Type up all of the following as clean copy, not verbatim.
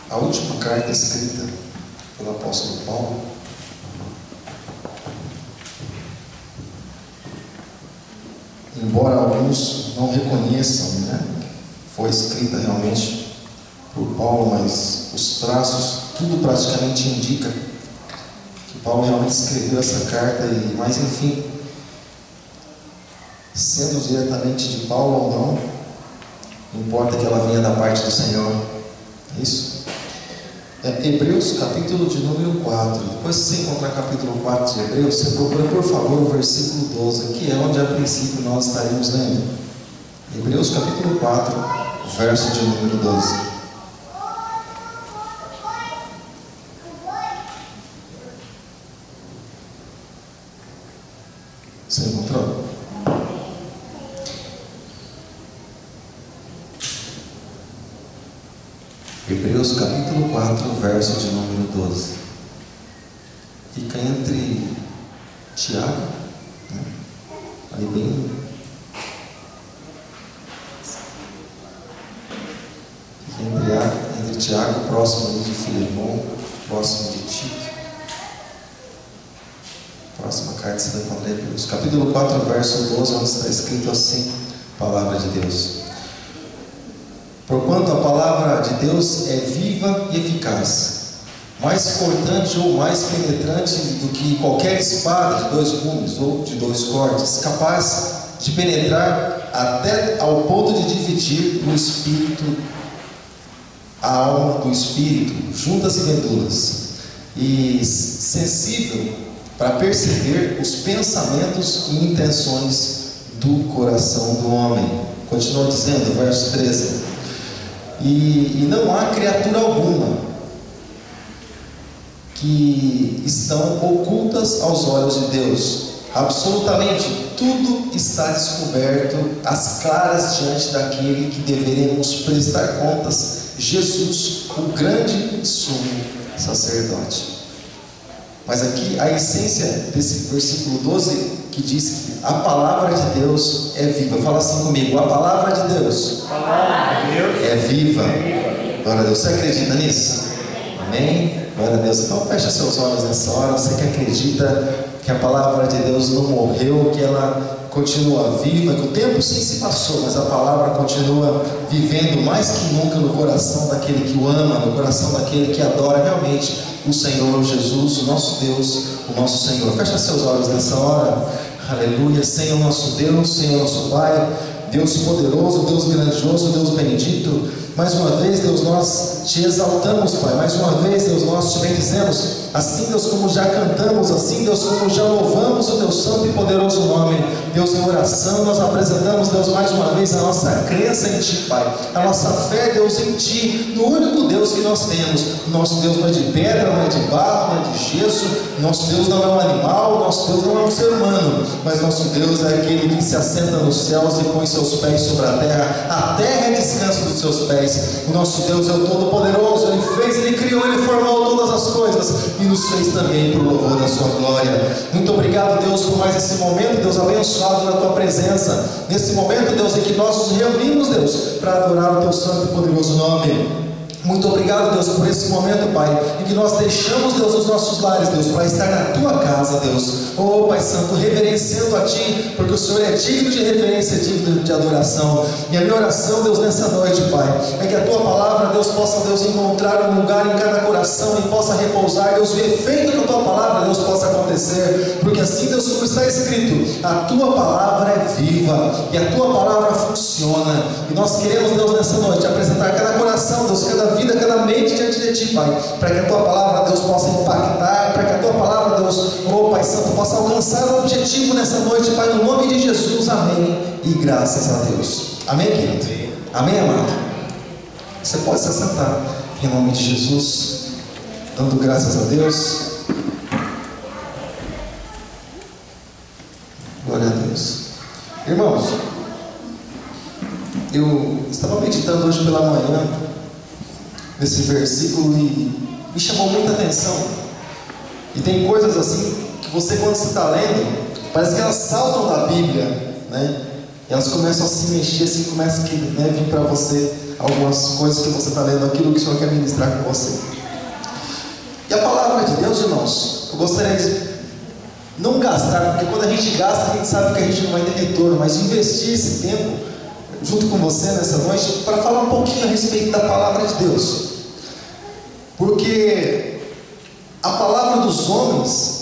a última carta escrita pelo apóstolo Paulo. Embora alguns não reconheçam, foi escrita realmente por Paulo, mas os traços, tudo praticamente indica que Paulo realmente escreveu essa carta, mas enfim, sendo diretamente de Paulo ou não importa que ela venha da parte do Senhor. É isso? Hebreus capítulo de número 4. Depois que você encontrar capítulo 4 de Hebreus, você procura por favor o versículo 12, que é onde a princípio nós estaremos lendo. Hebreus capítulo 4, verso de número 12. Você encontrou? Hebreus capítulo 4, verso de número 12. Fica entre Tiago, ali bem. Fica entre Tiago, próximo de Filemão, próximo de Tito. Próxima carta você vai encontrar Hebreus capítulo 4, verso 12, onde está escrito assim: Palavra de Deus. Porquanto a palavra de Deus é viva e eficaz, mais cortante ou mais penetrante do que qualquer espada de 2 gumes ou de 2 cortes, capaz de penetrar até ao ponto de dividir o espírito, a alma do espírito, juntas e medulas, e sensível para perceber os pensamentos e intenções do coração do homem. Continua dizendo, verso 13: E não há criatura alguma que estão ocultas aos olhos de Deus. Absolutamente tudo está descoberto às claras diante daquele que deveremos prestar contas, Jesus, o grande sumo sacerdote. Mas aqui a essência desse versículo 12, que diz que a palavra de Deus é viva. Fala assim comigo: a palavra de Deus é viva. Glória a Deus. Você acredita nisso? Amém? Glória a Deus. Então fecha seus olhos nessa hora. Você que acredita que a palavra de Deus não morreu, que ela continua viva, que o tempo sim se passou, mas a palavra continua vivendo mais que nunca no coração daquele que o ama, no coração daquele que adora realmente o Senhor Jesus, o nosso Deus, o nosso Senhor. Fecha seus olhos nessa hora. Aleluia. Senhor nosso Deus, Senhor nosso Pai, Deus poderoso, Deus grandioso, Deus bendito. Mais uma vez, Deus, nós te exaltamos, Pai. Mais uma vez, Deus, nós te bendizemos. Assim, Deus, como já cantamos, assim, Deus, como já louvamos o teu santo e poderoso nome. Deus, em oração, nós apresentamos, Deus, mais uma vez a nossa crença em Ti, Pai. A nossa fé, Deus, em Ti, no único Deus que nós temos. Nosso Deus não é de pedra, não é de barro, não é de gesso. Nosso Deus não é um animal, nosso Deus não é um ser humano. Mas nosso Deus é aquele que se assenta nos céus e põe seus pés sobre a terra. A terra é descanso dos seus pés. O nosso Deus é o Todo-Poderoso. Ele fez, Ele criou, Ele formou todas as coisas e nos fez também para o louvor da sua glória. Muito obrigado, Deus, por mais esse momento, Deus, abençoado na tua presença. Nesse momento, Deus, em que nós nos reunimos, Deus, para adorar o teu santo e poderoso nome. Muito obrigado, Deus, por esse momento, Pai, em que nós deixamos, Deus, os nossos lares, Deus, para estar na Tua casa, Deus. Oh, Pai Santo, reverenciando a Ti, porque o Senhor é digno de reverência, digno de adoração. E a minha oração, Deus, nessa noite, Pai, é que a Tua palavra, Deus, possa, Deus, encontrar um lugar em cada coração e possa repousar, Deus, o efeito da Tua palavra, Deus, possa acontecer, porque assim, Deus, como está escrito, a Tua palavra é viva e a Tua palavra funciona. E nós queremos, Deus, nessa noite, apresentar cada coração, Deus, cada vida, cada mente diante de Ti, Pai, para que a Tua palavra, Deus, possa impactar, para que a Tua palavra, Deus, oh Pai Santo, possa alcançar o objetivo nessa noite, Pai, no nome de Jesus, amém, e graças a Deus. Amém, querido? Amém, amado? Você pode se assentar, em nome de Jesus, dando graças a Deus. Glória a Deus. Irmãos, eu estava meditando hoje pela manhã nesse versículo e me chamou muita atenção. E tem coisas assim que você, quando você está lendo, parece que elas saltam da Bíblia, né? E elas começam a se mexer, assim, começam a vir para você algumas coisas que você está lendo, aquilo que o Senhor quer ministrar com você. E a palavra de Deus, irmãos, eu gostaria de não gastar, porque quando a gente gasta, a gente sabe que a gente não vai ter retorno, mas investir esse tempo junto com você nessa noite para falar um pouquinho a respeito da palavra de Deus. Porque a palavra dos homens,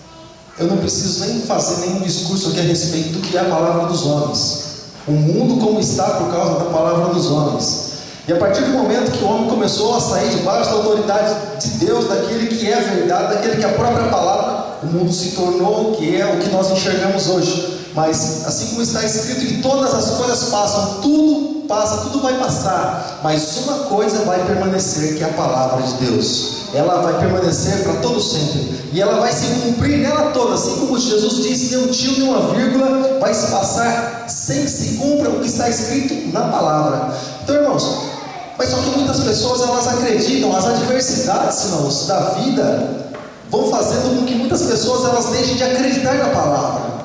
eu não preciso nem fazer nenhum discurso aqui a respeito do que é a palavra dos homens. O mundo como está por causa da palavra dos homens. E a partir do momento que o homem começou a sair debaixo da autoridade de Deus, daquele que é a verdade, daquele que é a própria palavra, o mundo se tornou o que é, o que nós enxergamos hoje. Mas assim como está escrito que todas as coisas passam, tudo passa, tudo vai passar, mas uma coisa vai permanecer, que é a palavra de Deus. Ela vai permanecer para todo sempre, e ela vai se cumprir nela toda, assim como Jesus disse, nem um tio, nem uma vírgula vai se passar sem que se cumpra o que está escrito na palavra. Então, irmãos, mas só que muitas pessoas, elas acreditam, as adversidades, irmãos, da vida vão fazendo com que muitas pessoas, elas deixem de acreditar na palavra.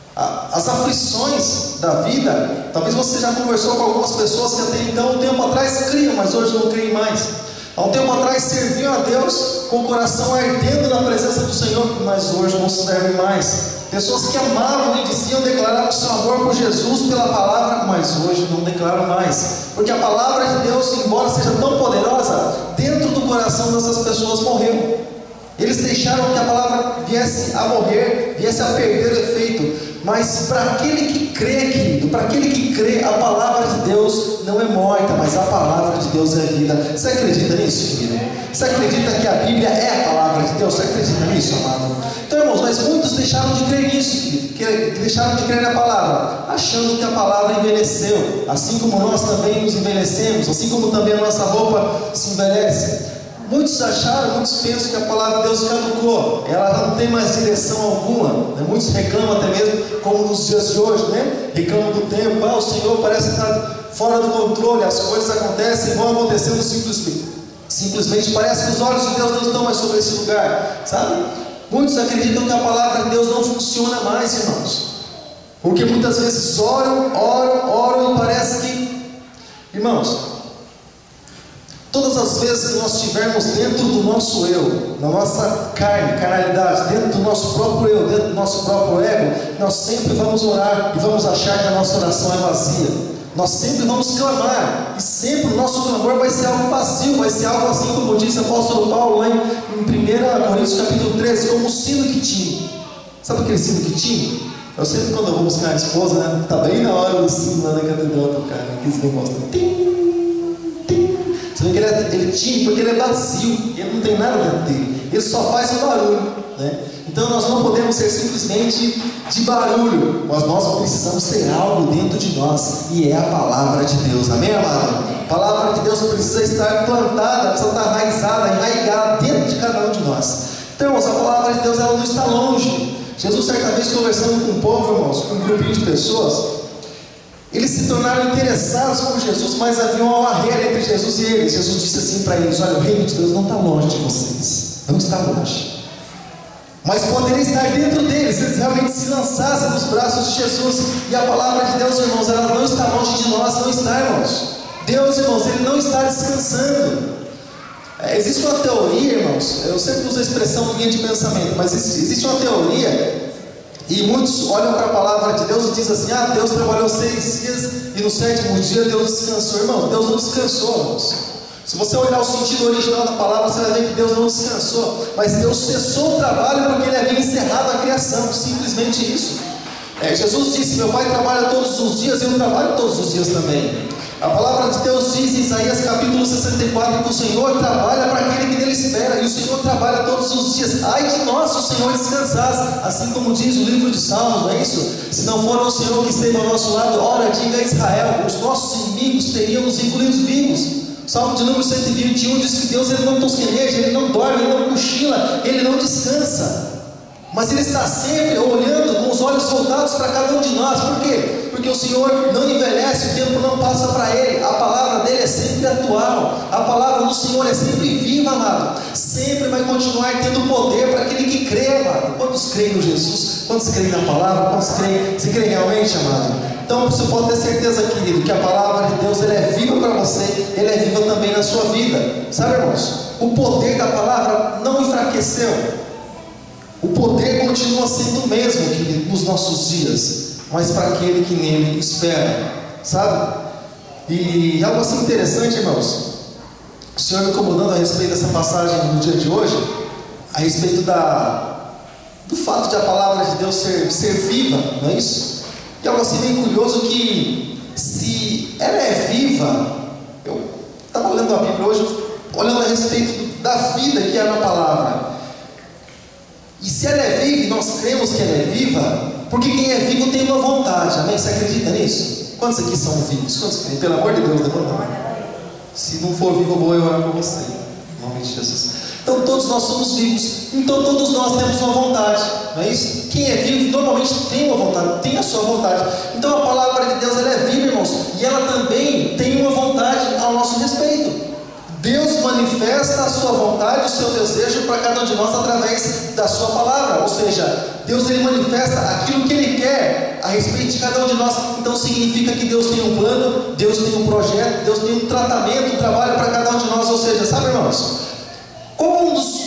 As aflições da vida, talvez você já conversou com algumas pessoas que até então, um tempo atrás, criam, mas hoje não creem mais. Há um tempo atrás serviam a Deus com o coração ardendo na presença do Senhor, mas hoje não servem mais. Pessoas que amavam e diziam, declaravam o seu amor por Jesus pela palavra, mas hoje não declaram mais. Porque a palavra de Deus, embora seja tão poderosa, dentro do coração dessas pessoas morreu. Eles deixaram que a palavra viesse a morrer, viesse a perder o efeito. Mas para aquele que crê, querido, para aquele que crê, a palavra de Deus não é morta, mas a palavra de Deus é vida. Você acredita nisso, querido? Você acredita que a Bíblia é a palavra de Deus? Você acredita nisso, amado? Então, irmãos, mas muitos deixaram de crer nisso, querido, que deixaram de crer na palavra, achando que a palavra envelheceu, assim como nós também nos envelhecemos, assim como também a nossa roupa se envelhece. Muitos acharam, muitos pensam que a palavra de Deus caducou, ela não tem mais direção alguma, né? Muitos reclamam até mesmo, como nos dias de hoje, né? Reclamam do tempo, o Senhor parece estar fora do controle, as coisas acontecem e vão acontecendo simplesmente parece que os olhos de Deus não estão mais sobre esse lugar, sabe? Muitos acreditam que a palavra de Deus não funciona mais, irmãos, porque muitas vezes oram e parece que, irmãos, todas as vezes que nós estivermos dentro do nosso eu, na nossa carnalidade, dentro do nosso próprio eu, dentro do nosso próprio ego, nós sempre vamos orar e vamos achar que a nossa oração é vazia. Nós sempre vamos clamar, e sempre o nosso clamor vai ser algo vazio, vai ser algo assim como diz o apóstolo Paulo lá em 1 Coríntios capítulo 13, como o sino que tinha. Sabe aquele sino que tinha? Eu sempre, quando eu vou buscar a esposa, né, tá bem na hora do sino lá na catedral tocar, aqueles negócios, você vê que ele tinha, porque ele é vazio, ele não tem nada dentro dele, ele só faz um barulho, né? Então nós não podemos ser simplesmente de barulho, mas nós precisamos ter algo dentro de nós, e é a palavra de Deus, amém, amado? A palavra de Deus precisa estar plantada, precisa estar enraigada dentro de cada um de nós. Então, irmãos, a palavra de Deus, ela não está longe. Jesus, certa vez, conversando com o povo, irmãos, com um grupinho de pessoas, eles se tornaram interessados por Jesus, mas havia uma barreira entre Jesus e eles. Jesus disse assim para eles: olha, o reino de Deus não está longe de vocês, não está longe, mas poderia estar dentro deles, se eles realmente se lançassem nos braços de Jesus. E a palavra de Deus, irmãos, ela não está longe de nós, não está, irmãos. Deus, irmãos, Ele não está descansando. Existe uma teoria, irmãos, eu sempre uso a expressão linha de pensamento, mas existe uma teoria, e muitos olham para a palavra de Deus e dizem assim: Deus trabalhou 6 dias e no 7º dia Deus descansou. Irmãos, Deus não descansou, irmãos. Se você olhar o sentido original da palavra, você vai ver que Deus não descansou, mas Deus cessou o trabalho porque Ele havia encerrado a criação, simplesmente isso. Jesus disse: meu Pai trabalha todos os dias e eu trabalho todos os dias também. A palavra de Deus diz em Isaías capítulo 64 que o Senhor trabalha para aquele que nele espera, e o Senhor trabalha todos os dias. Ai de nós se o Senhor descansasse, assim como diz o livro de Salmos, não é isso? Se não for o Senhor que esteve ao nosso lado, ora diga a Israel, os nossos inimigos teriam nos engolidos vivos. Salmo de número 121 diz que Deus, Ele não tosqueneja, Ele não dorme, Ele não cochila, Ele não descansa, mas Ele está sempre olhando com os olhos voltados para cada um de nós. Por quê? Porque o Senhor não envelhece, o tempo não passa para Ele, a palavra dEle é sempre atual, a palavra do Senhor é sempre viva, amado, sempre vai continuar tendo poder para aquele que crê, amado. Quantos creem no Jesus? Quantos creem na palavra? Quantos creem? Se creem realmente, amado? Então você pode ter certeza, querido, que a palavra de Deus ela é viva para você, ela é viva também na sua vida. Sabe, irmãos? O poder da palavra não enfraqueceu. O poder continua sendo o mesmo, querido, nos nossos dias, mas para aquele que nele espera, sabe? E algo assim interessante, irmãos, o Senhor me incomodando a respeito dessa passagem no dia de hoje, a respeito do fato de a palavra de Deus ser viva, não é isso? E algo assim bem curioso que, se ela é viva, eu estava lendo a Bíblia hoje, olhando a respeito da vida que há na palavra, e se ela é viva, e nós cremos que ela é viva, porque quem é vivo tem uma vontade, amém? Você acredita nisso? Quantos aqui são vivos? Quantos creem? Pelo amor de Deus, levanta a mão. Se não for vivo, eu vou orar por você, em nome de Jesus. Então todos nós somos vivos, então todos nós temos uma vontade, não é isso? Quem é vivo normalmente tem uma vontade, tem a sua vontade. Então a palavra de Deus ela é viva, irmãos, e ela também tem uma vontade ao nosso respeito. Deus manifesta a sua vontade, o seu desejo para cada um de nós através da sua palavra, ou seja, Deus ele manifesta aquilo que Ele quer a respeito de cada um de nós. Então significa que Deus tem um plano, Deus tem um projeto, Deus tem um tratamento, um trabalho para cada um de nós. Ou seja, sabe, irmãos, qual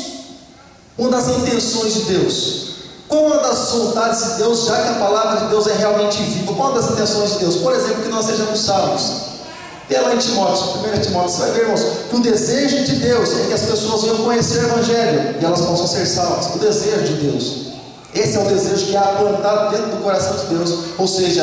uma das intenções de Deus? Qual uma das vontades de Deus, já que a palavra de Deus é realmente viva? Qual uma das intenções de Deus? Por exemplo, que nós sejamos salvos. E lá em Timóteo, 1 Timóteo, você vai ver, irmãos, que o desejo de Deus é que as pessoas venham conhecer o Evangelho e elas possam ser salvas. O desejo de Deus. Esse é o desejo que há plantado dentro do coração de Deus. Ou seja,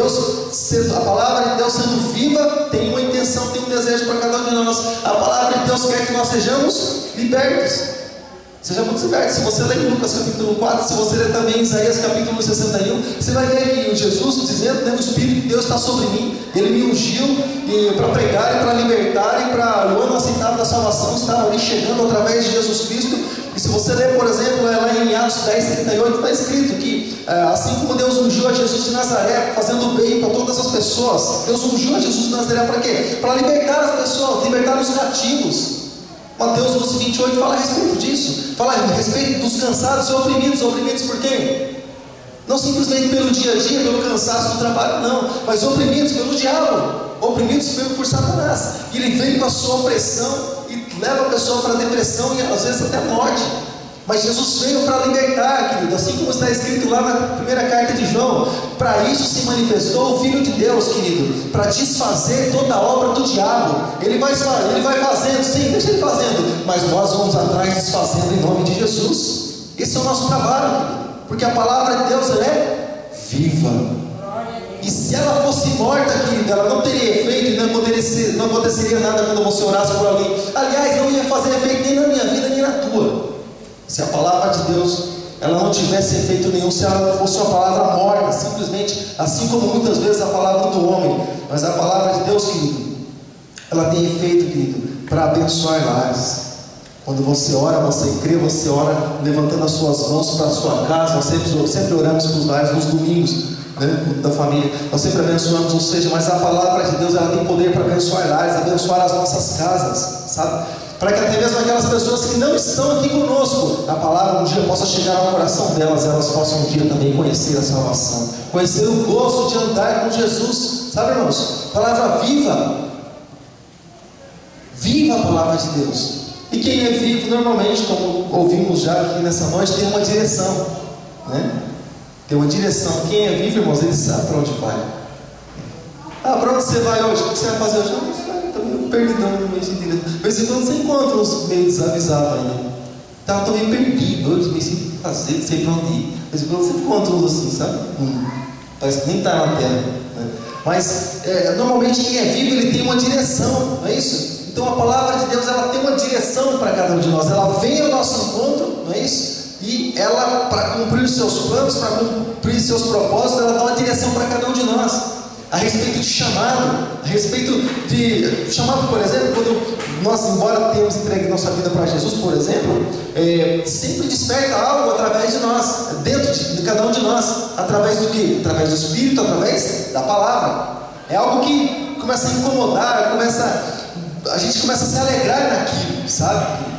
a palavra de Deus sendo viva, tem uma intenção, tem um desejo para cada um de nós. A palavra de Deus quer que nós sejamos libertos. Sejamos libertos. Se você ler Lucas capítulo 4, se você ler também Isaías capítulo 61, você vai ver que Jesus dizendo, o Espírito de Deus está sobre mim, Ele me ungiu para pregar e para libertar e para o ano aceitável da salvação estar ali chegando através de Jesus Cristo. E se você ler, por exemplo, lá em Atos 10:38, está escrito que assim como Deus ungiu a Jesus de Nazaré, fazendo bem para todas as pessoas, Deus ungiu a Jesus de Nazaré para quê? Para libertar as pessoas, libertar os cativos. Mateus 12:28 fala a respeito disso, fala a respeito dos cansados e oprimidos. Oprimidos por quem? Não simplesmente pelo dia a dia, pelo cansaço do trabalho, não, mas oprimidos pelo diabo, oprimidos por Satanás. E ele vem com a sua opressão e leva a pessoa para a depressão e às vezes até a morte. Mas Jesus veio para libertar, querido, assim como está escrito lá na primeira carta de João. Para isso se manifestou o Filho de Deus, querido, para desfazer toda a obra do diabo. Ele vai fazendo, sim, deixa ele fazendo, mas nós vamos atrás desfazendo em nome de Jesus. Esse é o nosso trabalho, querido, porque a palavra de Deus ela é viva. E se ela fosse morta, querido, ela não teria efeito e não aconteceria nada quando você orasse por alguém. Aliás, não ia fazer efeito nem na minha vida, nem na tua. Se a palavra de Deus ela não tivesse efeito nenhum, se ela fosse uma palavra morta, simplesmente, assim como muitas vezes a palavra do homem. Mas a palavra de Deus, querido, ela tem efeito, querido, para abençoar lares. Quando você ora, você crê, você ora levantando as suas mãos para a sua casa. Nós sempre oramos para os lares nos domingos, né, da família. Nós sempre abençoamos, ou seja, mas a palavra de Deus ela tem poder para abençoar lares, abençoar as nossas casas, sabe? Para que até mesmo aquelas pessoas que não estão aqui conosco, a palavra um dia possa chegar ao coração delas, elas possam um dia também conhecer a salvação, conhecer o gozo de andar com Jesus, sabe, irmãos? Palavra viva, viva a palavra de Deus. E quem é vivo, normalmente, como ouvimos já aqui nessa noite, tem uma direção, né? Tem uma direção. Quem é vivo, irmãos, ele sabe para onde vai. Ah, para onde você vai hoje? O que você vai fazer hoje? Não sei. Perdidão no meio de direito. De vez em quando você encontra uns meio desavisados ainda. Então, eu estou meio perdido hoje, meio sem fazer, não sei para onde ir. De vez em quando você encontra uns assim, sabe? Parece que nem está na terra. Né? Mas, normalmente, quem é vivo, ele tem uma direção, não é isso? Então, a palavra de Deus, ela tem uma direção para cada um de nós. Ela vem ao nosso encontro, não é isso? E ela, para cumprir os seus planos, para cumprir seus propósitos, ela dá uma direção para cada um de nós. A respeito de chamado, a respeito de chamado, por exemplo, quando nós, embora tenhamos entregue nossa vida para Jesus, por exemplo, sempre desperta algo através de nós, dentro de cada um de nós, através do quê? Através do Espírito, através da palavra. É algo que começa a incomodar, a gente começa a se alegrar naquilo, sabe?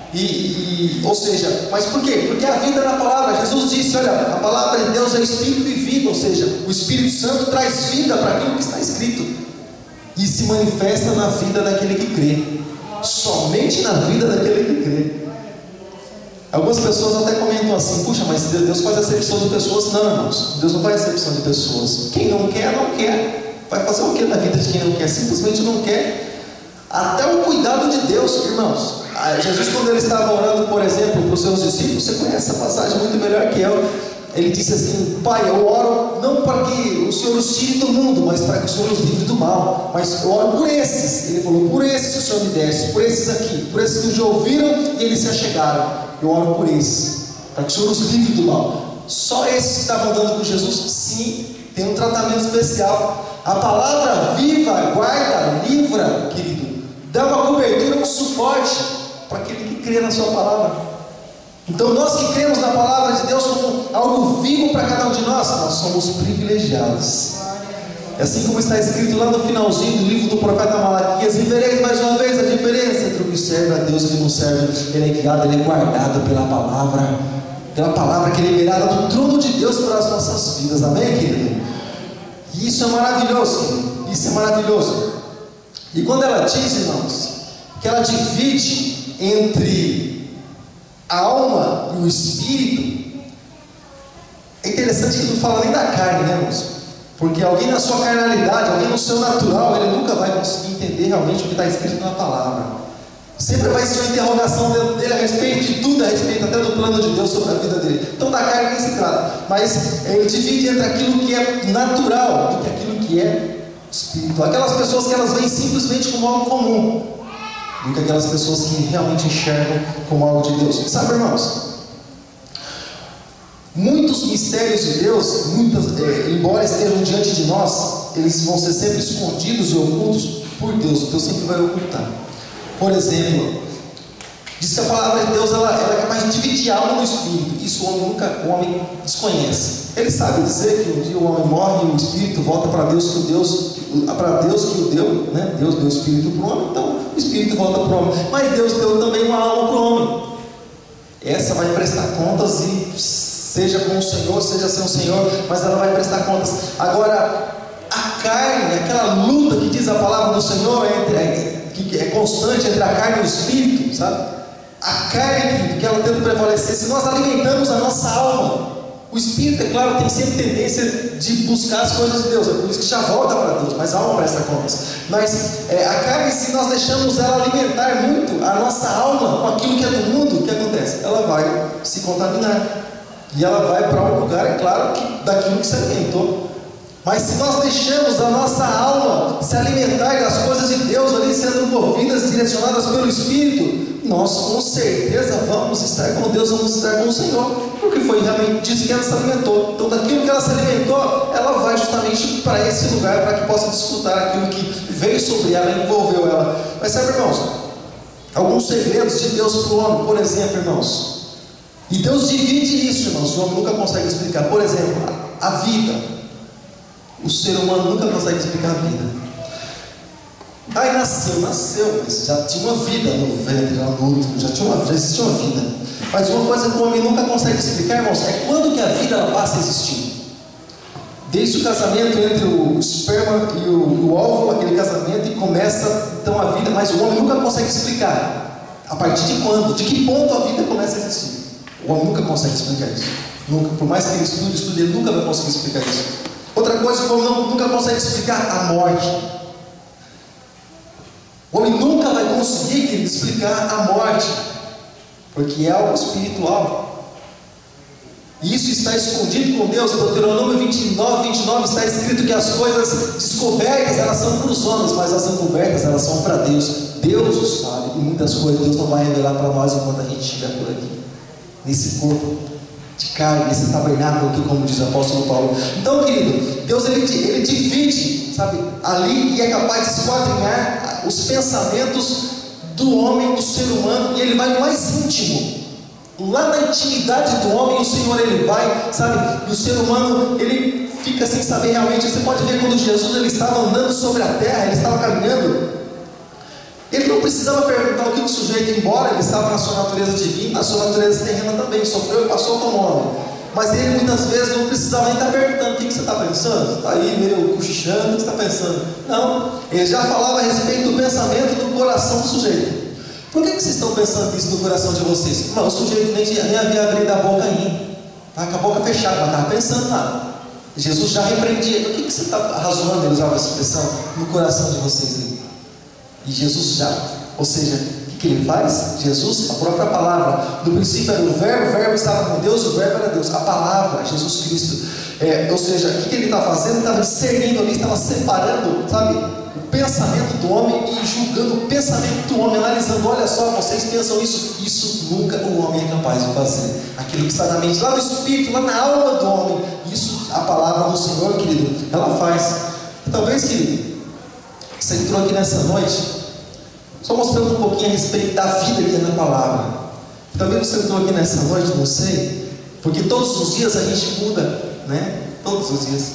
Ou seja, mas por quê? Porque a vida é na palavra. Jesus disse, olha, a palavra de Deus é espírito e vida, ou seja, o Espírito Santo traz vida para aquilo que está escrito e se manifesta na vida daquele que crê, somente na vida daquele que crê. Algumas pessoas até comentam assim, puxa, mas Deus faz acepção de pessoas. Não, irmãos, Deus não faz acepção de pessoas. Quem não quer, não quer. Vai fazer o que na vida de quem não quer? Simplesmente não quer. Até o cuidado de Deus, irmãos. Jesus, quando ele estava orando, por exemplo, para os seus discípulos, você conhece essa passagem muito melhor que eu. Ele disse assim, Pai, eu oro não para que o Senhor os tire do mundo, mas para que o Senhor os livre do mal. Mas eu oro por esses. Ele falou, por esses que o Senhor me desse, por esses aqui, por esses que já ouviram e eles se achegaram. Eu oro por esses, para que o Senhor os livre do mal. Só esses que estavam andando com Jesus, sim, tem um tratamento especial. A palavra viva, guarda, livra, querido, dá uma cobertura, um suporte para aquele que crê na sua palavra. Então nós que cremos na palavra de Deus como algo vivo para cada um de nós somos privilegiados. É assim como está escrito lá no finalzinho do livro do profeta Malaquias: e vereis mais uma vez a diferença entre o que serve a Deus e o que não serve. Ele é guiado, ele é guardado pela palavra que é liberada do trono de Deus para as nossas vidas. Amém, querido? E isso é maravilhoso, querido. Isso é maravilhoso. E quando ela diz, irmãos, que ela divide entre a alma e o espírito, é interessante que não fala nem da carne, né, irmãos? Porque alguém na sua carnalidade, alguém no seu natural, ele nunca vai conseguir entender realmente o que está escrito na palavra. Sempre vai ser uma interrogação dentro dele a respeito de tudo, a respeito até do plano de Deus sobre a vida dele. Então da carne nem se trata, mas ele divide entre aquilo que é natural e aquilo que é espiritual. Aquelas pessoas que elas veem simplesmente como algo comum, do que aquelas pessoas que realmente enxergam como algo de Deus. Sabe, irmãos? Muitos mistérios de Deus, embora estejam diante de nós, eles vão ser sempre escondidos e ocultos por Deus. Deus sempre vai ocultar. Por exemplo, diz que a palavra de Deus ela é capaz de dividir a alma do espírito. Isso o homem desconhece. Ele sabe dizer que um dia o homem morre e o espírito volta para Deus que o deu, né? Deus deu o espírito para o homem, então o espírito volta para o homem. Mas Deus deu também uma alma para o homem. Essa vai prestar contas e seja com o Senhor, seja sem o Senhor, mas ela vai prestar contas. Agora, a carne, aquela luta que diz a palavra do Senhor, que é constante entre a carne e o espírito, sabe? A carne que ela tenta prevalecer, se nós alimentamos a nossa alma, o espírito, é claro, tem sempre tendência de buscar as coisas de Deus, é por isso que já volta para Deus, mas a alma presta contas. Mas a carne, se nós deixamos ela alimentar muito a nossa alma com aquilo que é do mundo, o que acontece? Ela vai se contaminar. E ela vai para um lugar, é claro, daquilo que se alimentou. Mas se nós deixamos a nossa alma se alimentar das coisas de Deus ali, sendo movidas, direcionadas pelo Espírito, nós com certeza vamos estar com Deus, vamos estar com o Senhor, porque foi realmente disso que ela se alimentou. Então daquilo que ela se alimentou, ela vai justamente para esse lugar, para que possa desfrutar aquilo que veio sobre ela e envolveu ela. Mas sabe, irmãos, alguns segredos de Deus para o homem, por exemplo, irmãos, e Deus divide isso, irmãos, o homem nunca consegue explicar. Por exemplo, a vida. O ser humano nunca consegue explicar a vida. Aí nasceu, mas já tinha uma vida no ventre, lá no útero, já existia uma vida. Mas uma coisa que o homem nunca consegue explicar, irmãos, é quando que a vida ela passa a existir. Desde o casamento entre o esperma e o óvulo, aquele casamento, e começa então a vida, mas o homem nunca consegue explicar. A partir de quando? De que ponto a vida começa a existir? O homem nunca consegue explicar isso. Nunca. Por mais que ele estude, ele nunca vai conseguir explicar isso. Outra coisa que o homem nunca consegue explicar: a morte. O homem nunca vai conseguir explicar a morte, porque é algo espiritual. E isso está escondido com Deus. Deuteronômio 29 está escrito que as coisas descobertas elas são para os homens, mas as encobertas elas são para Deus. Deus o sabe, e muitas coisas Deus não vai revelar para nós enquanto a gente estiver por aqui, nesse corpo de carne, nesse tabernáculo aqui, como diz o apóstolo Paulo. Então, querido, Deus ele divide, sabe, ali, e é capaz de esquadrinhar os pensamentos do homem, do ser humano, e ele vai no mais íntimo, lá na intimidade do homem. O Senhor ele vai, sabe, e o ser humano ele fica sem saber realmente. Você pode ver quando Jesus ele estava andando sobre a terra, ele estava caminhando, Ele não precisava perguntar o que o sujeito, embora ele estava na sua natureza divina, na sua natureza terrena também, sofreu e passou como homem. Mas ele muitas vezes não precisava nem estar perguntando: o que você está pensando? Está aí meio cochichando, o que você está pensando? Não, ele já falava a respeito do pensamento do coração do sujeito. Por que vocês estão pensando nisso no coração de vocês? Não, o sujeito nem havia abrido a boca ainda, estava com a boca fechada, mas estava pensando nada. Jesus já repreendia. Então, o que você está razoando? Ele usava essa expressão no coração de vocês aí. E Jesus já, ou seja, o que ele faz? Jesus, a própria palavra, no princípio era o verbo estava com Deus, o verbo era Deus, a palavra, Jesus Cristo. Ou seja, o que ele está fazendo? Ele estava discernindo ali, estava separando, sabe, o pensamento do homem e julgando o pensamento do homem, analisando: olha só, vocês pensam isso nunca o homem é capaz de fazer. Aquilo que está na mente, lá no espírito, lá na alma do homem, isso a palavra do Senhor, querido, ela faz. Talvez, querido, você entrou aqui nessa noite só mostrando um pouquinho a respeito da vida que é na palavra. Talvez você entrou aqui nessa noite, não sei, porque todos os dias a gente muda, né? Todos os dias,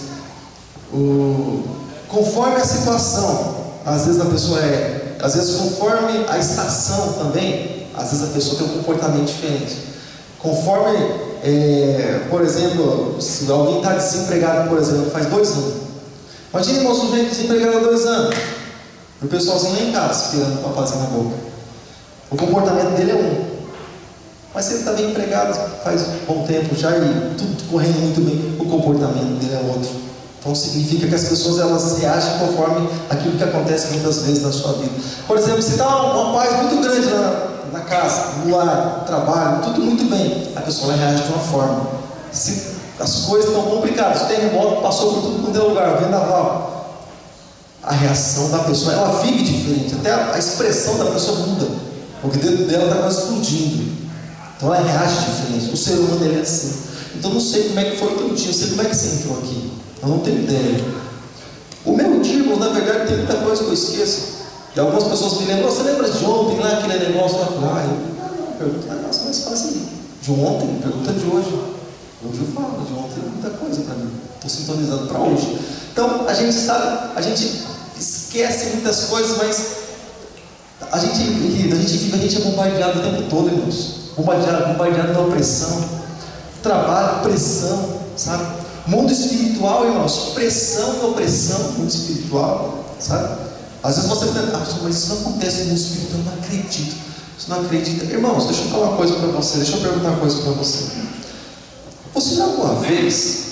conforme a situação. Às vezes a pessoa às vezes conforme a estação também, às vezes a pessoa tem um comportamento diferente. Conforme, por exemplo, se alguém está desempregado, por exemplo, faz 2 anos. Imagina um sujeito desempregado há 2 anos. O pessoalzinho lá em casa, esperando o papazinho na boca. O comportamento dele é um. Mas se ele está bem empregado, faz um bom tempo já e tudo correndo muito bem, o comportamento dele é outro. Então significa que as pessoas, elas reagem conforme aquilo que acontece muitas vezes na sua vida. Por exemplo, se está uma paz muito grande na casa, no lar, no trabalho, tudo muito bem, a pessoa reage de uma forma. Se as coisas estão complicadas, o terremoto passou por tudo quanto é lugar, vendaval, a reação da pessoa, ela vive diferente, até a expressão da pessoa muda, porque dentro dela está quase explodindo. Então ela reage diferente. O ser humano, ele é assim. Então não sei como é que foi o teu dia, não sei como é que você entrou aqui, eu não tenho ideia. O meu dia, irmão, na verdade tem muita coisa que eu esqueço. E algumas pessoas me lembram: você lembra de ontem lá, aquele negócio lá? Não, pergunta um negócio mais fácil aí. De ontem, pergunta de hoje. Hoje eu falo, de ontem é muita coisa para mim. Estou sintonizando para hoje. Então a gente sabe, a gente esquece muitas coisas, mas a gente é bombardeado o tempo todo, irmãos. Bombardeado da opressão, trabalho, pressão, sabe? Mundo espiritual, irmãos, pressão e opressão, mundo espiritual, sabe? Às vezes você pensa: mas isso não acontece no mundo espiritual, eu não acredito. Você não acredita? Irmãos, deixa eu falar uma coisa para você, deixa eu perguntar uma coisa para você. Você já alguma vez,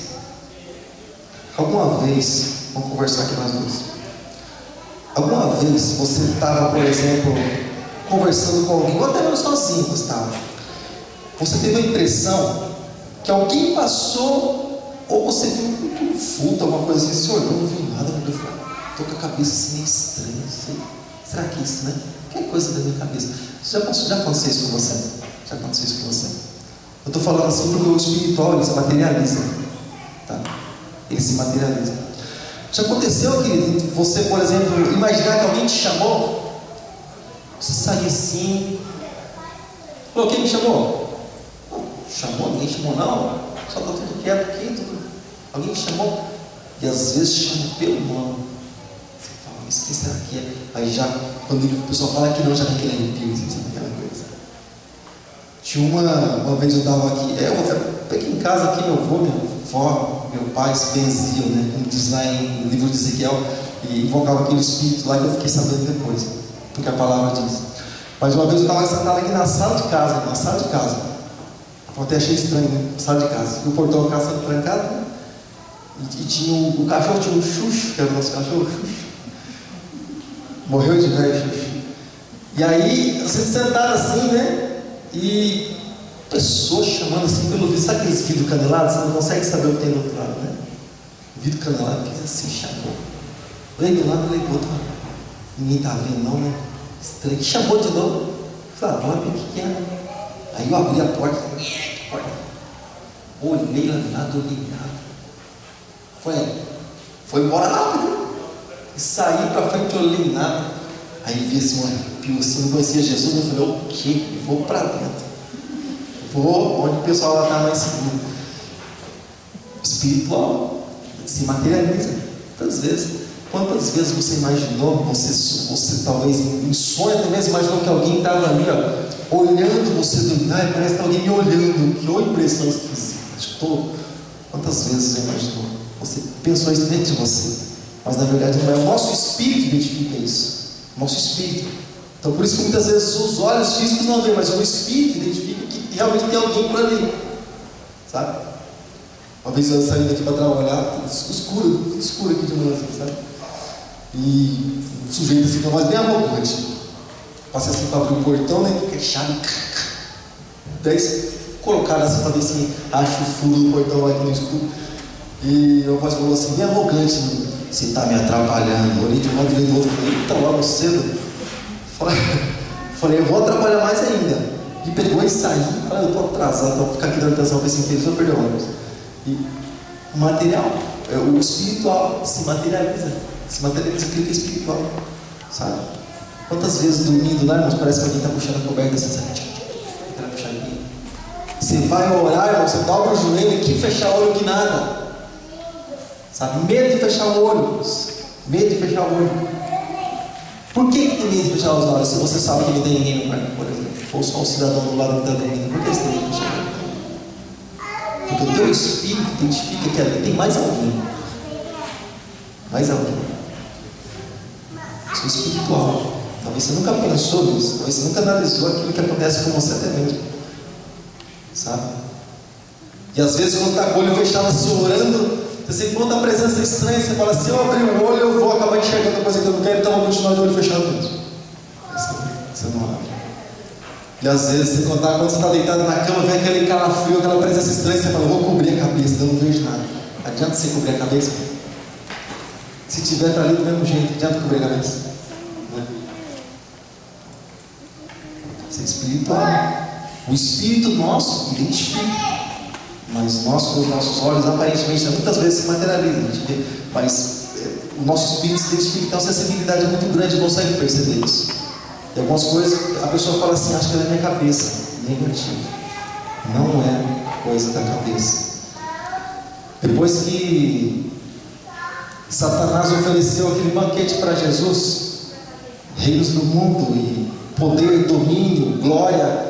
vamos conversar aqui nós dois. Alguma vez você estava, por exemplo, conversando com alguém, ou até mesmo sozinho, Gustavo, você teve a impressão que alguém passou, ou você viu muito vulto, alguma coisa assim, você olhou, não viu nada, não viu, estou com a cabeça assim meio estranha, assim. Será que é isso, né? Que coisa da minha cabeça. Já aconteceu isso com você? Já aconteceu isso com você? Eu estou falando assim porque o espiritual, ele se materializa, tá? Ele se materializa. Já aconteceu que você, por exemplo, imaginar que alguém te chamou, você sair assim, falou: quem me chamou? Não, chamou, ninguém chamou não, só está tudo quieto aqui, alguém me chamou, e às vezes chama pelo nome. Você fala: mas quem será que é? Aí já, quando o pessoal fala que não, já vem aquele arrepio, sabe aquela coisa. Tinha uma vez eu estava aqui, aqui em casa, aqui meu avô, minha avó, meu pai se benziam, né, como diz lá no livro de Ezequiel, e invocava aquele espírito lá, que eu fiquei sabendo depois, porque a palavra diz. Mas uma vez eu estava sentado aqui na sala de casa, eu até achei estranho, né, sala de casa, e o portão ficava sempre trancado, né? E tinha o cachorro, tinha um Xuxo, que era o nosso cachorro, Xuxo, morreu de velho, Xuxo. E aí, você sentado assim, né? E pessoas chamando assim pelo vidro, sabe aqueles vidros canelados? Você não consegue saber o que tem do outro lado, né? O vidro canelado fez assim, chamou. Lei do lado, lei do outro. Ninguém está vendo, não, né? Estranho. Chamou de novo. Falei: vamos ver o que é. Aí eu abri a porta. Olhei lá do lado, olhei nada. Foi embora rápido. E saí para frente, olhei nada. Aí vi assim um arrepio, assim, não conhecia Jesus, eu falei: o quê? Eu vou para dentro. Vou onde o pessoal lá está mais seguro. Espiritual se materializa muitas vezes. Quantas vezes você imaginou, você talvez em sonho até mesmo imaginou que alguém estava ali, ó, olhando você dormindo? Ai, parece que alguém me olhando, que impressão esquisita. Quantas vezes você imaginou? Você pensou isso dentro de você, mas na verdade não é. O nosso espírito identifica isso, o nosso espírito. Então por isso que muitas vezes os olhos físicos não veem, mas o espírito identifica que realmente tem alguém por ali, sabe? Uma vez eu saí daqui para trabalhar, escuro aqui de manhã, sabe? E o sujeito assim, com a voz bem arrogante. Passei assim para abrir o portão, né? Que é chave. Daí colocaram assim para ver se acha o furo do portão lá aqui no escuro. E a voz falou assim, bem arrogante: você está me atrapalhando. Eu olhei de um lado e do outro, falei, eita, logo cedo. Falei, eu vou atrapalhar mais ainda. E pegou e saiu. Falei, eu estou atrasado, vou ficar aqui dando atenção para esse infeliz, eu perder o ônibus. E o material, o espiritual se materializa aquilo que é espiritual, sabe? Quantas vezes dormindo lá, irmãos, parece que alguém está puxando a coberta assim, sabe? Aquela puxadinha. Você vai orar, irmão, você dobra o joelho aqui, fechar o olho que nada, sabe? Medo de fechar o olho, medo de fechar o olho. Por que tem medo de fechar os olhos se você sabe que não tem ninguém no quarto, por exemplo? Ou só o cidadão do lado que está dormindo? Por que você tem medo de fechar o olho? Porque o teu espírito identifica que ali tem mais alguém. Mais alguém. Isso é espiritual. Talvez você nunca pensou nisso. Talvez você nunca analisou aquilo que acontece com você até mesmo. Sabe? E às vezes quando está com o olho fechado, se orando, você encontra a presença estranha, você fala, se eu abrir o olho, eu vou acabar enxergando coisa que eu não quero, então eu vou continuar de olho fechado mesmo. Você não abre. E às vezes, quando você está deitado na cama, vem aquele calafrio, aquela presença estranha, você fala, eu vou cobrir a cabeça, eu não vejo nada. Adianta você cobrir a cabeça? Se tiver, está ali do mesmo jeito, adianta cobrir a cabeça. Né? Isso é espiritual. O espírito nosso identifica, mas nós, com os nossos olhos, aparentemente, muitas vezes se materializa, a gente vê, mas o nosso espírito se identifica, então a sensibilidade é muito grande, não consegue perceber isso. E algumas coisas, a pessoa fala assim, acho que é da minha cabeça. Negativo. Não é coisa da cabeça. Depois que Satanás ofereceu aquele banquete para Jesus, reinos do mundo, e poder, domínio, glória,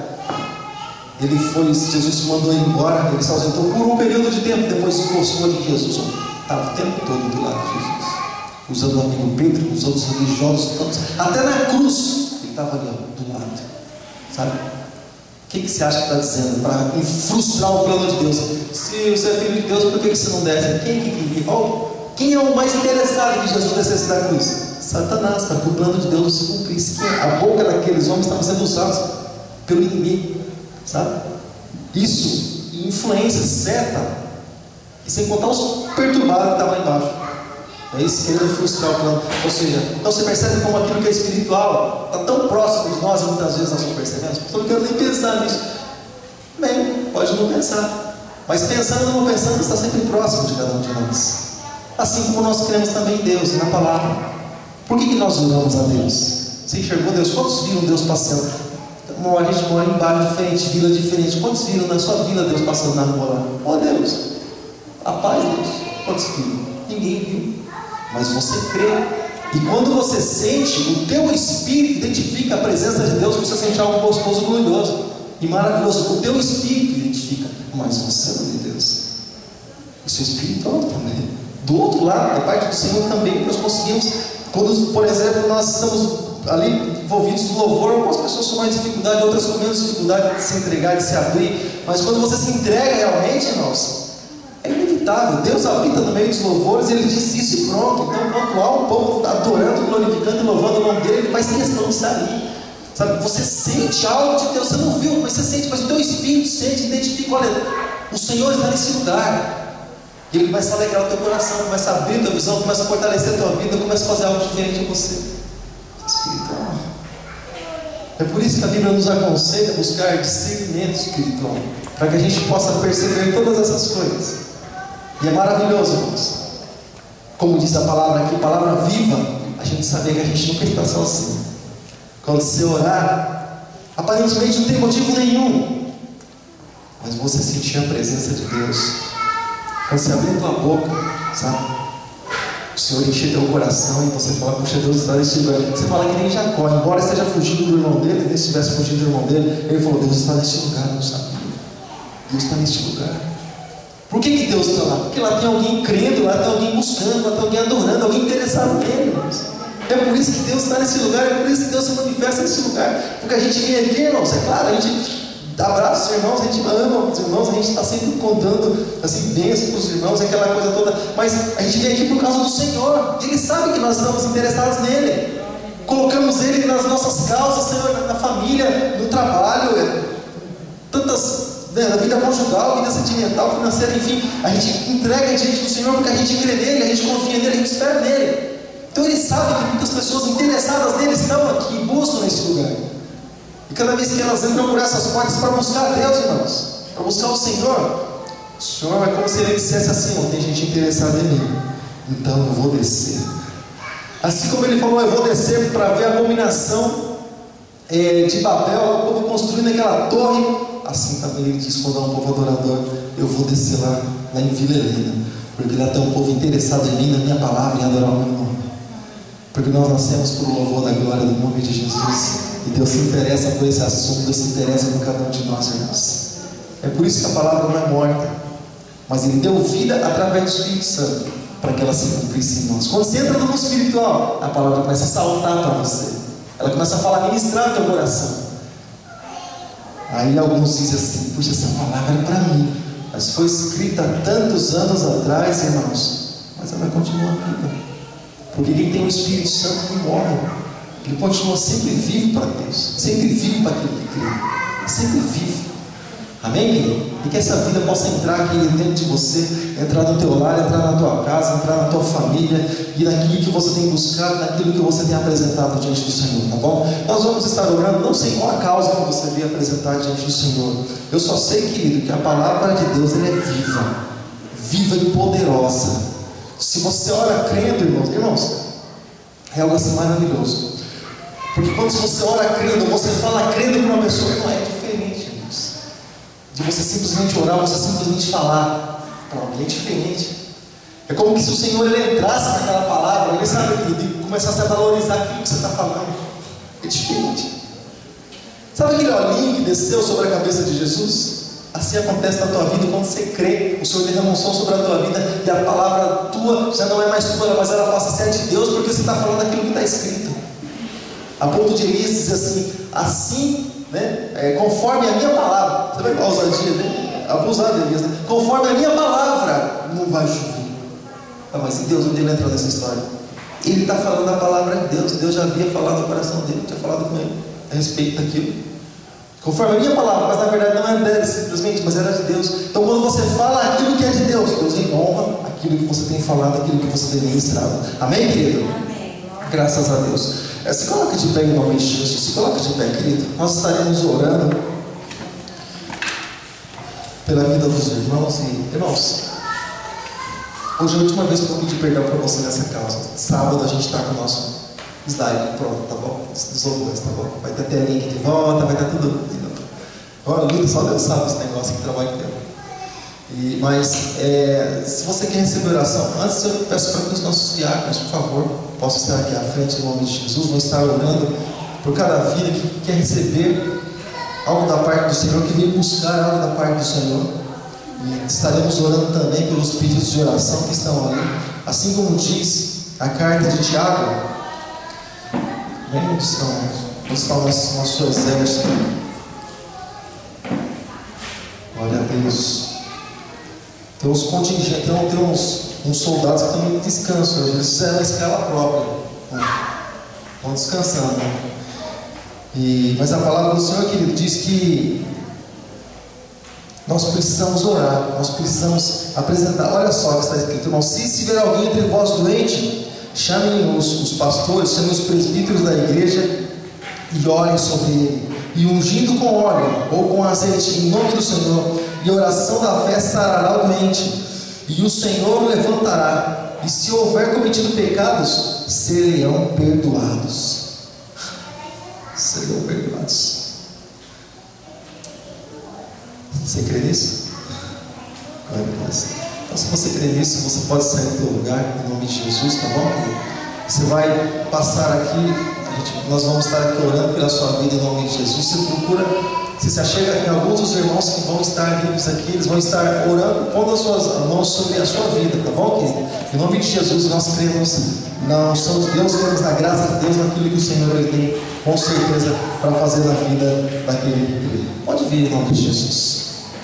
Jesus mandou ele embora, ele se ausentou por um período de tempo, depois encostou ali Jesus, estava o tempo todo do lado de Jesus, usando o amigo Pedro, os outros religiosos, todos, até na cruz, estava ali, ó, do lado, sabe? O que você acha que está dizendo? Para frustrar o plano de Deus. Se você é filho de Deus, por que você não desce? Quem é o mais interessado que Jesus descesse da cruz? Satanás, para que o plano de Deus não se cumprisse. A boca daqueles homens estava sendo usada pelo inimigo, sabe? Isso, influência, seta, e sem contar os perturbados que estavam lá embaixo. É isso, querendo frustrar o plano. Ou seja, então você percebe como aquilo que é espiritual está tão próximo de nós, e muitas vezes nós não percebemos. Então eu não quero nem pensar nisso. Bem, pode não pensar, mas pensando ou não pensando, está sempre próximo de cada um de nós. Assim como nós cremos também em Deus e na palavra. Por que nós oramos a Deus? Você enxergou Deus? Quantos viram Deus passando? A gente mora em bairro diferente, vila diferente. Quantos viram na sua vila Deus passando na rua lá? Oh Deus, a paz de Deus. Quantos viram? Ninguém viu. Mas você crê, e quando você sente, o teu espírito identifica a presença de Deus, você sente algo gostoso, glorioso e maravilhoso. O teu espírito identifica, mas você não vê Deus. Isso é espiritual também. Do outro lado, da parte do Senhor também, nós conseguimos, quando, por exemplo, nós estamos ali envolvidos no louvor, algumas pessoas com mais dificuldade, outras com menos dificuldade de se entregar, de se abrir, mas quando você se entrega realmente, irmãos, é inevitável. Deus habita no meio dos louvores, ele disse isso e pronto. Então, quando há um povo adorando, glorificando e louvando o nome dele, ele faz questão de estar ali, sabe? Você sente algo de Deus, você não viu, mas você sente, mas o teu espírito sente, identifica, olha, o Senhor está nesse lugar, e ele começa a alegrar o teu coração, começa a abrir a tua visão, começa a fortalecer a tua vida, começa a fazer algo diferente em você. Espiritual. É por isso que a Bíblia nos aconselha a buscar discernimento espiritual, para que a gente possa perceber todas essas coisas. E é maravilhoso, irmãos. Como diz a palavra aqui, palavra viva, a gente saber que a gente nunca está sozinho. Quando você orar, aparentemente não tem motivo nenhum, mas você sentir a presença de Deus. Quando você abrir a tua boca, sabe? o Senhor encher teu coração e você fala, puxa, Deus está nesse lugar. Você fala que nem Jacó, embora esteja fugindo do irmão dele, nem estivesse fugindo do irmão dele, ele falou, Deus está neste lugar, eu não sabia. Deus está neste lugar. Por que Deus está lá? Porque lá tem alguém crendo, lá tem alguém buscando, lá tem alguém adorando, alguém interessado nele, irmãos. É por isso que Deus está nesse lugar, é por isso que Deus se manifesta nesse lugar. Porque a gente vem aqui, irmãos, é claro, a gente abraça os irmãos, a gente ama os irmãos, a gente está sempre contando assim, bênçãos para os irmãos, aquela coisa toda, mas a gente vem aqui por causa do Senhor. Ele sabe que nós estamos interessados nele. Colocamos ele nas nossas causas, Senhor, na família, no trabalho, tantas, na vida conjugal, vida sentimental, financeira, enfim, a gente entrega diante do Senhor porque a gente crê nele, a gente confia nele, a gente espera nele. Então ele sabe que muitas pessoas interessadas nele estão aqui, buscam nesse lugar. E cada vez que elas entram por essas portas para buscar a Deus, irmãos, para buscar o Senhor é como se ele dissesse assim, tem gente interessada em mim, então eu vou descer. Assim como ele falou, eu vou descer para ver a abominação de Babel, o povo construindo aquela torre, assim também ele diz, quando há um povo adorador, eu vou descer lá em Vila Helena, porque lá tem um povo interessado em mim, na minha palavra, em adorar o meu nome. Porque nós nascemos por louvor da glória do nome de Jesus. E Deus se interessa por esse assunto, Deus se interessa por cada um de nós, irmãos. É por isso que a palavra não é morta, mas Ele deu vida através do Espírito Santo, para que ela se cumprisse em nós. Quando você entra no mundo espiritual, a palavra começa a saltar para você, ela começa a falar, ministrar o teu coração. Aí alguns dizem assim, puxa, essa palavra é para mim, mas foi escrita há tantos anos atrás, irmãos, mas ela continua viva. Porque quem tem o Espírito Santo não morre. Ele continua sempre vivo para Deus, sempre vivo para aquele que crê, sempre vivo. Amém, querido? E que essa vida possa entrar aqui dentro de você, entrar no teu lar, entrar na tua casa, entrar na tua família, e naquilo que você tem buscado, naquilo que você tem apresentado diante do Senhor, tá bom? Nós vamos estar orando, não sei qual a causa que você veio apresentar diante do Senhor. Eu só sei, querido, que a palavra de Deus ela é viva, viva e poderosa. Se você ora crendo, irmãos, é algo assim maravilhoso. Porque quando você ora crendo, você fala crendo para uma pessoa, não é diferente, irmãos. De você simplesmente orar, você simplesmente falar para alguém, é diferente. É como que se o Senhor ele entrasse naquela palavra, ele sabe, e começasse a valorizar aquilo que você está falando. É diferente. Sabe aquele olhinho que desceu sobre a cabeça de Jesus? Assim acontece na tua vida quando você crê. O Senhor derrama um som sobre a tua vida e a palavra tua já não é mais tua, mas ela passa a ser de Deus, porque você está falando aquilo que está escrito. A ponto de Elias dizer assim, né? Conforme a minha palavra. Você vai com a ousadia, né? Abusar de Elias, né? Conforme a minha palavra, não vai chover. Mas e Deus, onde ele entra nessa história? Ele está falando a palavra de Deus. Deus já havia falado no coração dele, tinha falado com ele a respeito daquilo. Conforme a minha palavra, mas na verdade não é dele simplesmente, mas era de Deus. Então quando você fala aquilo que é de Deus, Deus honra aquilo que você tem falado, aquilo que você tem ministrado. Amém, querido? Amém. Graças a Deus. Se coloca de pé em nome de Jesus. Se coloca de pé, querido. Nós estaremos orando pela vida dos irmãos. E irmãos, hoje é a última vez que eu vou pedir perdão para você nessa causa. Sábado a gente está com o nosso slide pronto, tá bom? Dos outros, tá bom? Vai ter até link de volta, vai ter tudo. Olha, luta, só Deus sabe esse negócio que trabalho deu. Mas se você quer receber oração, antes eu peço para que os nossos diáconos, por favor, possam estar aqui à frente em nome de Jesus, vão estar orando por cada vida que quer receber algo da parte do Senhor, que vem buscar algo da parte do Senhor. E estaremos orando também pelos pedidos de oração que estão ali, assim como diz a carta de Tiago. Onde está o nosso exército? Glória a Deus. Tem uns contingentes, tem uns soldados que estão em descanso. Eles fizeram a escala própria. Estão descansando. Mas a palavra do Senhor, querido, diz que nós precisamos orar. Nós precisamos apresentar. Olha só o que está escrito, irmão. Se tiver alguém entre vós doente, chamem os pastores, chamem os presbíteros da igreja e orem sobre ele, e ungindo com óleo ou com azeite em nome do Senhor, e a oração da fé sarará o doente, e o Senhor o levantará, e se houver cometido pecados, serão perdoados. Serão perdoados. Você crê nisso? Glória a Deus. Então, se você crê nisso, você pode sair do seu lugar, em nome de Jesus, tá bom, querido? Você vai passar aqui, nós vamos estar aqui orando pela sua vida, em nome de Jesus. Você procura, se achega em alguns dos irmãos que vão estar livres aqui, eles vão estar orando, pondo as suas mãos sobre a sua vida, tá bom, querido? Em nome de Jesus, nós cremos na unção de Deus, cremos na graça de Deus, naquilo que o Senhor ele tem, com certeza, para fazer na vida daquele que crê. Pode vir, em nome de Jesus.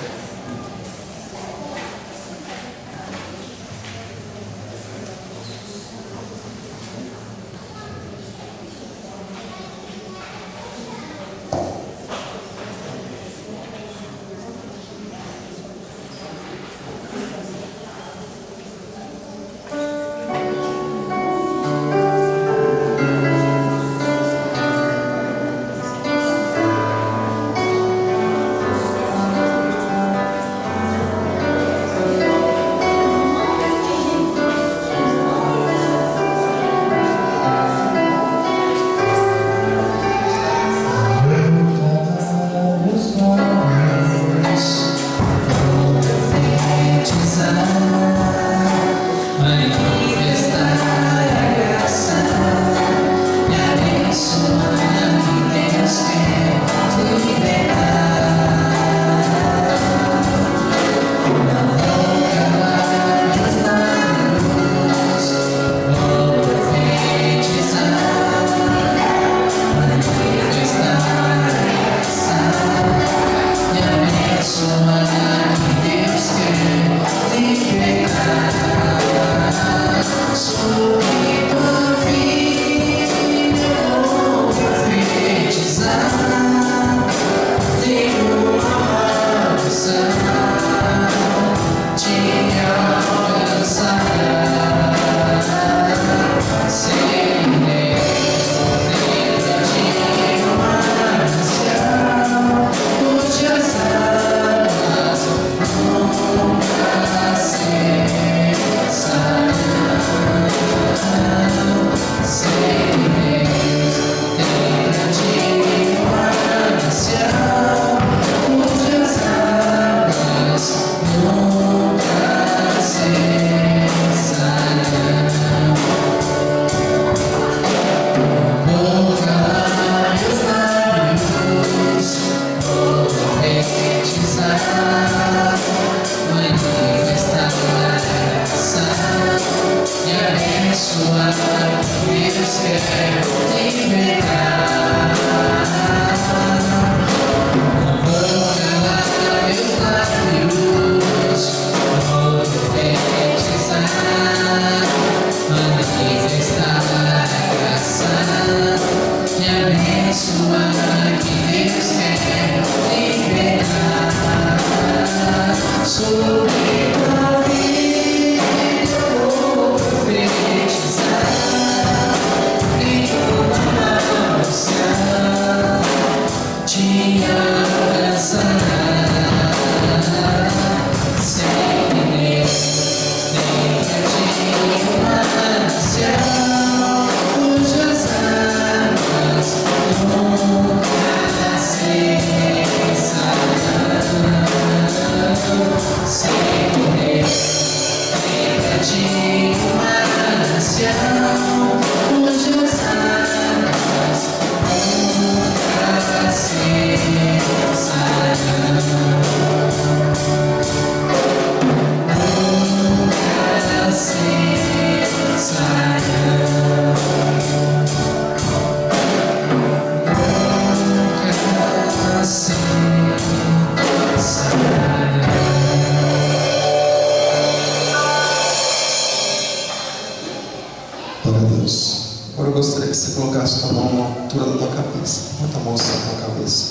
Agora eu gostaria que você colocasse tua mão na altura da tua cabeça. Muita mão sobre a tua cabeça.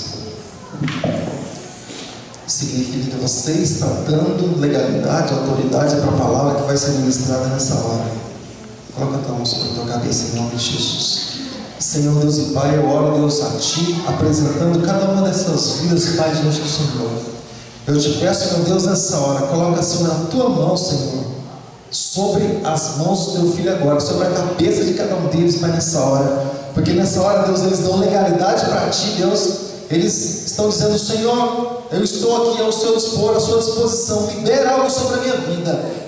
Significa que você está dando legalidade, autoridade para a palavra que vai ser ministrada nessa hora. Coloca a tua mão sobre a tua cabeça em nome de Jesus. Senhor Deus e Pai, eu oro, Deus, a Ti, apresentando cada uma dessas vidas, Pai, diante do Senhor. Eu te peço, meu Deus, nessa hora, coloca, Senhor, a Tua mão, Senhor, sobre as mãos do Teu Filho agora, sobre a cabeça de cada um deles, Pai, nessa hora. Porque nessa hora, Deus, eles dão legalidade para Ti, Deus. Eles estão dizendo: Senhor, eu estou aqui ao Seu dispor, à Sua disposição. Libera algo sobre a minha vida.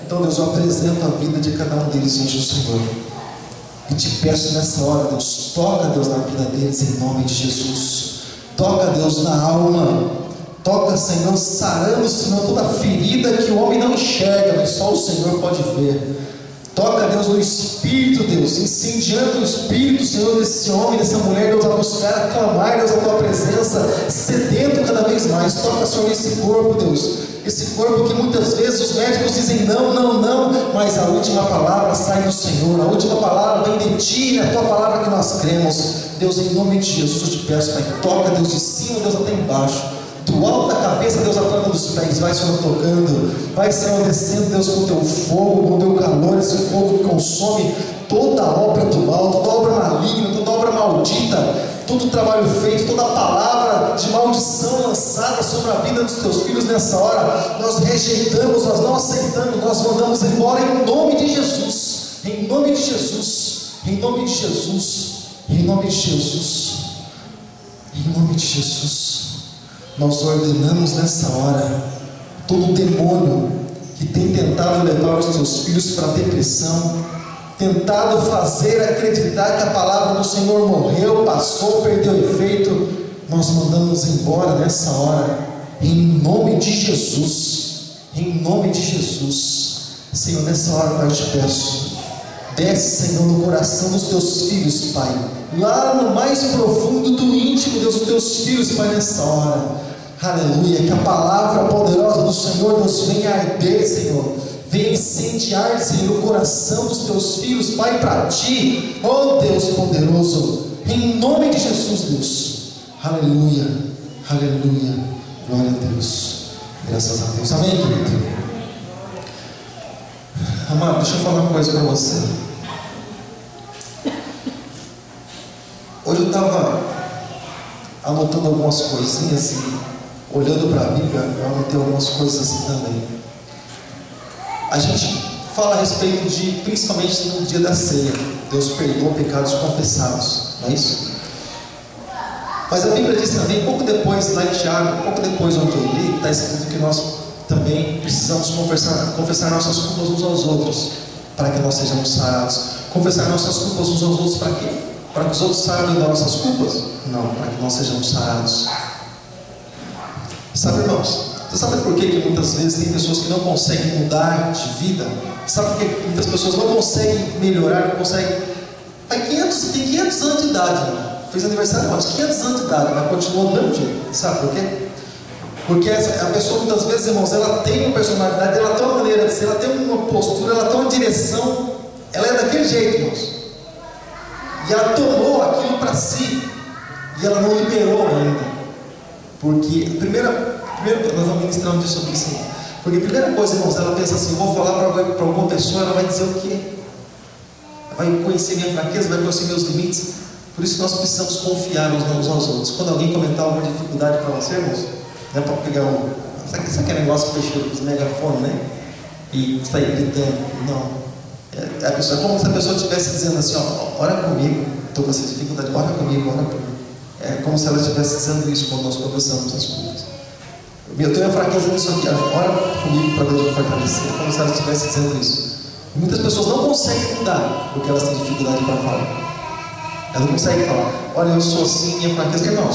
Então, Deus, eu apresento a vida de cada um deles diante do Senhor. E te peço nessa hora, Deus, toca, Deus, na vida deles em nome de Jesus. Toca, Deus, na alma. Toca, Senhor, sarando, Senhor, toda ferida que o homem não enxerga, mas só o Senhor pode ver. Toca, Deus, no Espírito, Deus, incendiando o Espírito, Senhor, desse homem, dessa mulher, Deus, a buscar, a clamar, Deus, a Tua presença, sedento cada vez mais. Toca, Senhor, nesse corpo, Deus, esse corpo que muitas vezes os médicos dizem não, não, não, mas a última palavra sai do Senhor, a última palavra vem de Ti, é a Tua palavra que nós cremos. Deus, em nome de Jesus, eu te peço, Pai, toca, Deus, de cima, Deus, até embaixo. Do alto da cabeça, Deus, a planta dos pés, vai, Senhor, tocando, vai, Senhor, descendo, Deus, com o Teu fogo, com o Teu calor, esse fogo que consome toda obra do mal, toda obra maligna, toda obra maldita, todo trabalho feito, toda palavra de maldição lançada sobre a vida dos Teus filhos nessa hora, nós rejeitamos, nós não aceitamos, nós mandamos embora em nome de Jesus, em nome de Jesus, em nome de Jesus, em nome de Jesus, em nome de Jesus. Nós ordenamos nessa hora todo demônio que tem tentado levar os teus filhos para a depressão, tentado fazer acreditar que a palavra do Senhor morreu, passou, perdeu efeito, nós mandamos embora nessa hora, em nome de Jesus, em nome de Jesus. Senhor, nessa hora, Pai, eu te peço, desce, Senhor, no coração dos teus filhos, Pai, lá no mais profundo do íntimo, Deus, dos teus filhos, Pai, nessa hora. Aleluia, que a palavra poderosa do Senhor nos venha arder, Senhor, venha incendiar, Senhor, o coração dos teus filhos, Pai, para Ti, ó Deus poderoso, em nome de Jesus, Deus. Aleluia, aleluia, glória a Deus, graças a Deus, amém, querido. Amado, deixa eu falar uma coisa para você. Hoje eu estava anotando algumas coisinhas assim, olhando para a Bíblia, eu anotei algumas coisas assim também. A gente fala a respeito de, principalmente no dia da ceia, Deus perdoa pecados confessados, não é isso? Mas a Bíblia diz também, pouco depois, lá em Tiago, pouco depois onde eu li, está escrito que nós também precisamos confessar nossas culpas uns aos outros, para que nós sejamos sarados. Confessar nossas culpas uns aos outros para quê? Para que os outros saibam das nossas culpas? Não, para que nós sejamos sarados. Sabe, irmãos, você sabe por que muitas vezes tem pessoas que não conseguem mudar de vida? Sabe por que muitas pessoas não conseguem melhorar, não conseguem? Tem 500 anos de idade, irmão. Fez aniversário ontem, 500 anos de idade, mas continua do mesmo jeito. Sabe por quê? Porque a pessoa muitas vezes, irmãos, ela tem uma personalidade, ela tem uma maneira de ser, ela tem uma postura, ela tem uma direção, ela é daquele jeito, irmãos. E ela tomou aquilo para si, e ela não liberou ainda. Porque, primeiro, nós vamos ministrar um dia sobre isso. Porque a primeira coisa, irmãos, ela pensa assim, eu vou falar para alguma pessoa, ela vai dizer o quê? Vai conhecer minha fraqueza, vai conhecer meus limites. Por isso nós precisamos confiar uns aos outros. Quando alguém comentar alguma dificuldade para você, irmãos, não é para pegar um... Sabe aquele negócio que fechou com os megafones, né? E sair gritando. Não. É como se a pessoa estivesse dizendo assim, ó, ora comigo, estou com essa dificuldade, ora comigo, ora por mim. É como se ela estivesse dizendo isso quando nós confessamos as culpas. Eu tenho a fraqueza nisso aqui, ora comigo para Deus me fortalecer. É como se ela estivesse dizendo isso. E muitas pessoas não conseguem mudar porque elas têm dificuldade para falar. Elas não conseguem falar, olha, eu sou assim, minha fraqueza. Irmãos,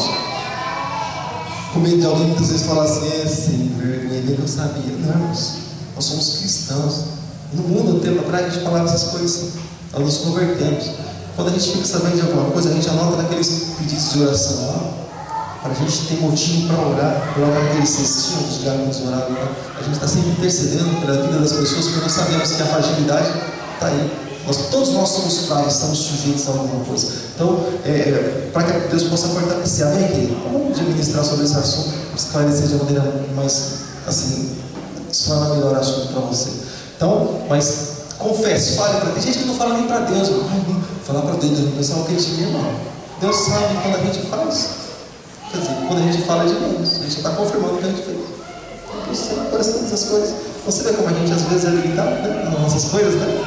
com medo de alguém muitas vezes falar assim, sem vergonha, nem que eu sabia. Não, irmãos, nós somos cristãos. No mundo, tempo atrás, a gente falava essas coisas, nós nos convertemos. Quando a gente fica sabendo de alguma coisa, a gente anota naqueles pedidos de oração lá, para a gente ter motivo para orar, colocar naquele cestinho dos diáconos orados lá. A gente está sempre intercedendo pela vida das pessoas, porque nós sabemos que a fragilidade está aí. Todos nós somos frágeis, estamos sujeitos a alguma coisa. Então, para que Deus possa fortalecer, amém, querido? Vamos administrar sobre esse assunto, esclarecer de maneira mais, assim, explanar melhor o assunto para você. Então, mas confesse, fale para... Tem gente que não fala nem para Deus, falar para Deus, pensar o que a gente vê, não. Deus sabe quando a gente faz. Quer dizer, quando a gente fala de menos, a gente está confirmando o que a gente fez. Então, você não parece todas essas coisas. Você vê como a gente às vezes é limitado, né? Nas nossas coisas, né?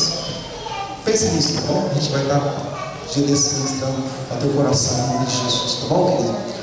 Pense nisso, tá bom? A gente vai estar ministrando ao teu coração em nome de Jesus, tá bom, querido?